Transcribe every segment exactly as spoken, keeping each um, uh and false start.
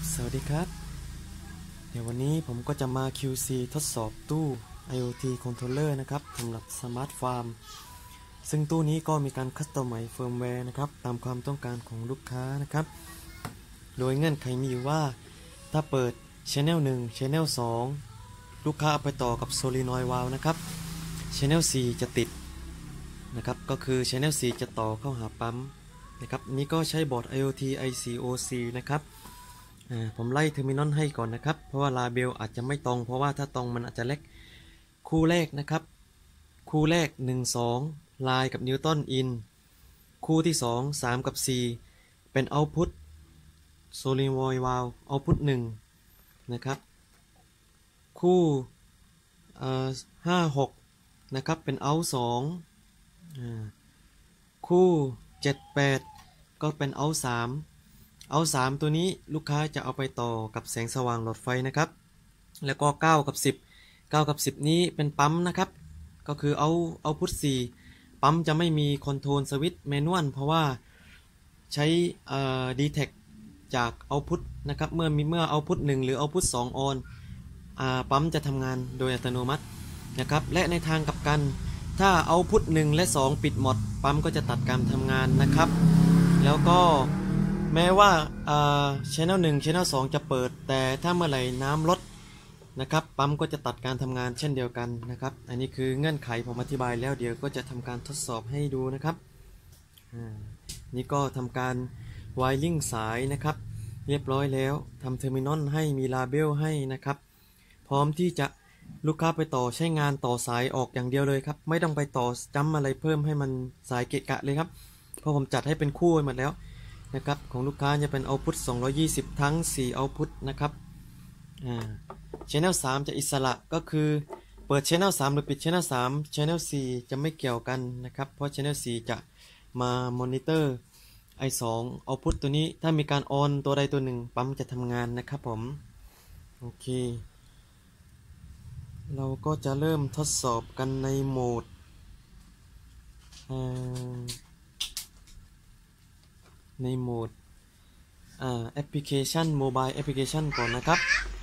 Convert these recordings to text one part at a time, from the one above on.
สวัสดีครับเดี๋ยววันนี้ผมก็จะมา คิว ซี ทดสอบตู้ ไอ โอ ที Controller นะครับสำหรับ Smart Farm ซึ่งตู้นี้ก็มีการคัสตอมไมซ์เฟิร์มแวร์นะครับตามความต้องการของลูกค้านะครับโดยเงื่อนไขมีอยู่ว่าถ้าเปิด Channel หนึ่ง Channel สอง ลูกค้าเอาไปต่อกับ Solenoid Valve นะครับ Channel สี่ จะติดนะครับก็คือ Channel สี่ จะต่อเข้าหาปั๊มนะครับนี้ก็ใช้บอร์ด ไอ โอ ที ไอ ซี โอ ซี นะครับผมไล่เทอร์มินอลให้ก่อนนะครับเพราะว่าลาเบลอาจจะไม่ตรงเพราะว่าถ้าตรงมันอาจจะเล็กคู่แรกนะครับคู่แรกหนึ่ง สองไลน์กับนิวตันอินคู่ที่สอง สามกับสี่เป็นเอาต์พุตโซลินอยด์วาลว์เอาต์พุตหนึ่งนะครับคู่เอ่อห้า หกนะครับเป็นเอาต์สองคู่เจ็ด แปดก็เป็นเอาต์สามเอาสามตัวนี้ลูกค้าจะเอาไปต่อกับแสงสว่างหลอดไฟนะครับแล้วก็เก้ากับสิบ เก้ากับสิบนี้เป็นปั๊มนะครับก็คือเอาเอาพุทสี่ปั๊มจะไม่มีคอนโทรลสวิตช์แมนนวลเพราะว่าใช้เอ่อ ดีเทค จากเอาพุทนะครับเมื่อมีเมื่อเอาพุทหนึ่งหรือเอาพุทสองออนอ่าปั๊มจะทำงานโดยอัตโนมัตินะครับและในทางกลับกันถ้าเอาพุทหนึ่งและสองปิดหมดปั๊มก็จะตัดการทำงานนะครับแล้วก็แม้ว่าอ่า Channel หนึ่ง Channel สองจะเปิดแต่ถ้าเมื่อไหร่น้ำลดนะครับปั๊มก็จะตัดการทำงานเช่นเดียวกันนะครับอันนี้คือเงื่อนไขผมอธิบายแล้วเดี๋ยวก็จะทำการทดสอบให้ดูนะครับนี่ก็ทำการไวริ่งสายนะครับเรียบร้อยแล้วทำเทอร์มินอลให้มีลาเบลให้นะครับพร้อมที่จะลูกค้าไปต่อใช้งานต่อสายออกอย่างเดียวเลยครับไม่ต้องไปต่อจัมอะไรเพิ่มให้มันสายเกะกะเลยครับเพราะผมจัดให้เป็นคู่หมดแล้วนะครับของลูกค้าจะเป็นเอาต์พุตสองร้อยยี่สิบทั้งสี่เอาต์พุตนะครับอ่า Channel สามจะอิสระก็คือเปิด Channel สามหรือปิด Channel สาม Channel สี่จะไม่เกี่ยวกันนะครับเพราะ Channel สี่จะมามอนิเตอร์ ไอ สอง เอาต์พุตตัวนี้ถ้ามีการออนตัวใดตัวหนึ่งปั๊มจะทำงานนะครับผมโอเคเราก็จะเริ่มทดสอบกันในโหมดในโหมดแอปพลิเคชันโมบายแอปพลิเคชันก่อนนะครับ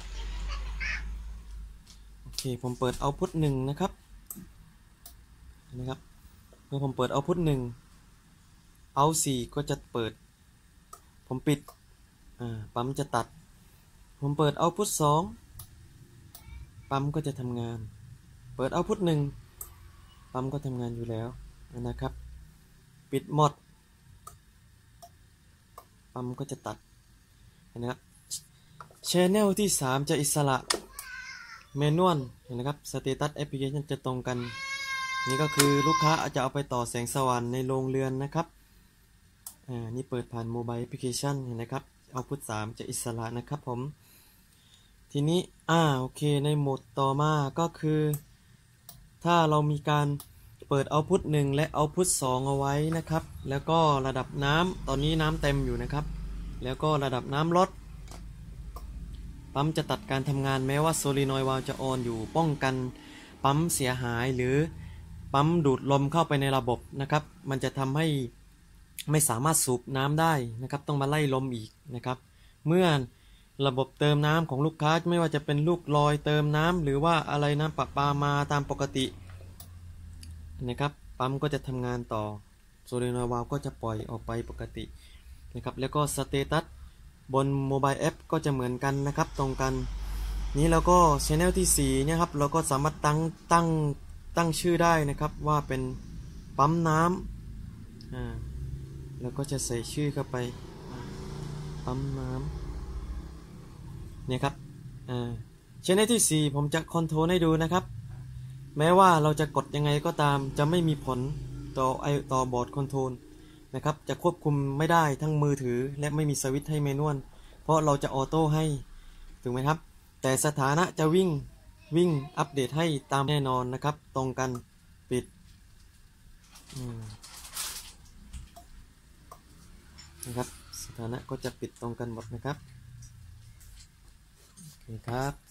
โอเคผมเปิดเอาต์พุตหนึ่งนะครับนะครับเมื่อผมเปิดเอาต์พุตหนึ่งเอาต์สี่ก็จะเปิดผมปิดปั๊มจะตัดผมเปิดเอาต์พุตสองปั๊มก็จะทำงานเปิดเอาต์พุตหนึ่งปั๊มก็ทำงานอยู่แล้วนะครับปิดหมดปั๊มก็จะตัดนะครับ Channel ที่สามจะอิสระแมนนวลนะครับสเตตัสแอปพลิเคชันจะตรงกันนี่ก็คือลูกค้าอาจจะเอาไปต่อแสงสว่างในโรงเรือนนะครับอ่านี่เปิดผ่านโมบายแอปพลิเคชันเห็นนะครับเอาพุทสามจะอิสระนะครับผมทีนี้อ่าโอเคในโหมดต่อมาก็คือถ้าเรามีการเปิดเอาพุทหนึ่งและเอาพุทสองเอาไว้นะครับแล้วก็ระดับน้ำตอนนี้น้ำเต็มอยู่นะครับแล้วก็ระดับน้ำลดปั๊มจะตัดการทำงานแม้ว่าโซลินอยด์วาล์วจะออนอยู่ป้องกันปั๊มเสียหายหรือปั๊มดูดลมเข้าไปในระบบนะครับมันจะทำให้ไม่สามารถสูบน้ำได้นะครับต้องมาไล่ลมอีกนะครับเมื่อระบบเติมน้ำของลูกค้าไม่ว่าจะเป็นลูกลอยเติมน้ำหรือว่าอะไรน้ำประปามาตามปกตินะครับปั๊มก็จะทำงานต่อโซลินอยด์วาล์วก็จะปล่อยออกไปปกตินะครับแล้วก็สเตตัสบนโมบายแอปก็จะเหมือนกันนะครับตรงกันนี้แล้วก็ Channel ที่สี่เนี่ยครับเราก็สามารถตั้งตั้งตั้งชื่อได้นะครับว่าเป็นปั๊มน้ำอ่าแล้วก็จะใส่ชื่อเข้าไปปั๊มน้ำเนี่ยครับอ่า Channel ที่สี่ผมจะคอนโทรลให้ดูนะครับแม้ว่าเราจะกดยังไงก็ตามจะไม่มีผลต่อไอต่อบอร์ดคอนโทรลนะครับจะควบคุมไม่ได้ทั้งมือถือและไม่มีสวิตช์ให้แมนนวลเพราะเราจะออโต้ให้ถูกไหมครับแต่สถานะจะวิ่งวิ่งอัปเดตให้ตามแน่นอนนะครับตรงกันปิดนะครับสถานะก็จะปิดตรงกันหมดนะครับโอเคครับ